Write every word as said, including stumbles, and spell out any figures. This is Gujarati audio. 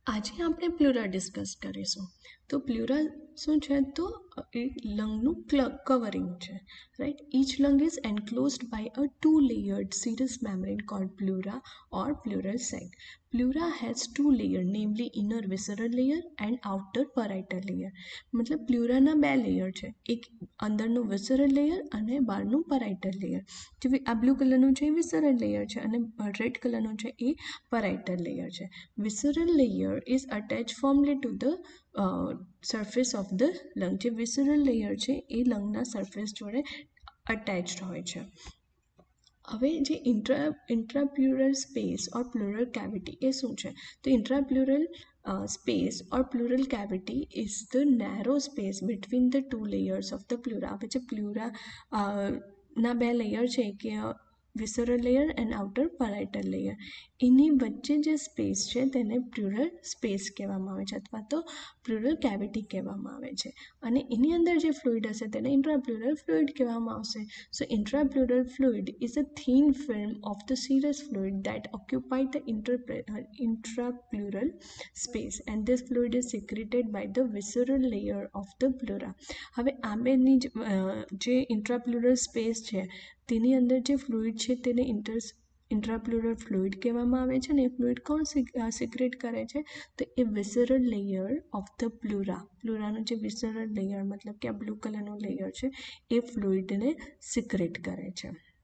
આજે આપણે પ્લુરા ડિસ્કસ કરીશું. તો પ્લુરા શું છે? તો એ લંગનું કવરિંગ છે, right. Each lung is enclosed by a two layered serous membrane called pleura or pleural sac. Pleura has two layers, namely inner visceral layer and outer parietal layer. મતલબ પ્લ્યુરાના બે લેયર છે, એક અંદરનું વિસરલ લેયર અને બહારનું parietal layer. જે આ બ્લુ કલરનું છે એ વિસરલ લેયર છે અને રેડ કલરનું છે એ parietal layer છે. Visceral layer is attached firmly to the uh, surface of the lung. જે visceral layer છે એ લંગના સરફેસ જોડે અટેચ્ડ હોય છે. હવે જે intra intrapleural space or pleural cavity એ શું છે? તો intrapleural space or pleural cavity is the narrow space between the two layers of the pleura. હવે જે પ્લુરા ના બે લેયર છે કે visceral layer and outer parietal layer, એની વચ્ચે જે સ્પેસ છે તેને પ્લ્યુરલ સ્પેસ કહેવામાં આવે છે અથવા તો પ્લ્યુરલ કેવિટી કહેવામાં આવે છે. અને એની અંદર જે ફ્લુઇડ હશે તેને ઇન્ટ્રાપ્લ્યુરલ ફ્લુઇડ કહેવામાં આવશે. So intrapleural fluid is a thin film of the serous fluid that occupy the intrapleural space and this fluid is secreted by the visceral layer of the pleura. હવે આ બેની જે ઇન્ટ્રાપ્લ્યુરલ સ્પેસ છે તેની અંદર જે ફ્લુઇડ છે તેને ઇન્ટર ઇન્ટ્રાપ્લ્યુરલ ફ્લુઇડ કહેવામાં આવે છે. અને એ ફ્લુઇડ કોણ સિક્રેટ કરે છે? તો એ visceral layer of the pleura, પ્લુરાનું જે વિસરલ લેયર મતલબ કે આ બ્લુ કલરનું લેયર છે એ ફ્લુઇડને સિક્રેટ કરે છે.